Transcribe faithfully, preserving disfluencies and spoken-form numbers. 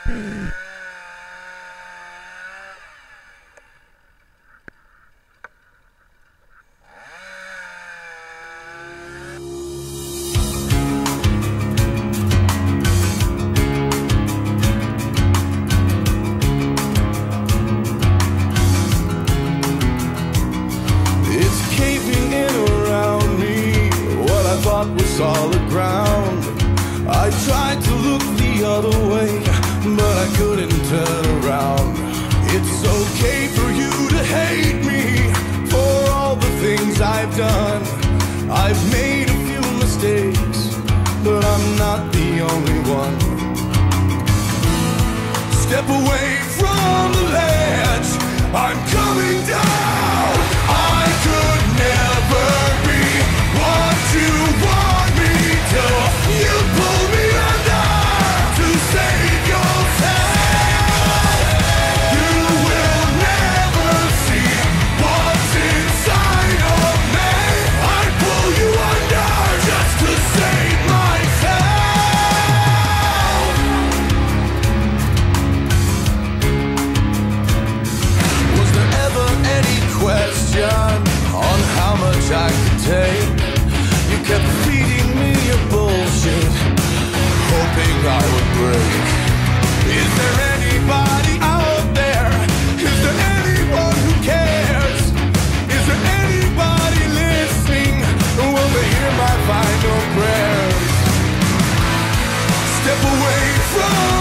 Was solid ground. I tried to look the other way, but I couldn't turn around. It's okay for you to hate me for all the things I've done. I've made a few mistakes, but I'm not the only one. Step away from the ledge, I'm coming down. I could never be what you want me to. You pull me under to save yourself. You will never see what's inside of me. I pull you under just to save myself. Was there ever any question on how much I could take? You kept feeding me your bullshit, hoping I would break. Is there anybody out there? Is there anyone who cares? Is there anybody listening? Will they hear my final prayers? Step away from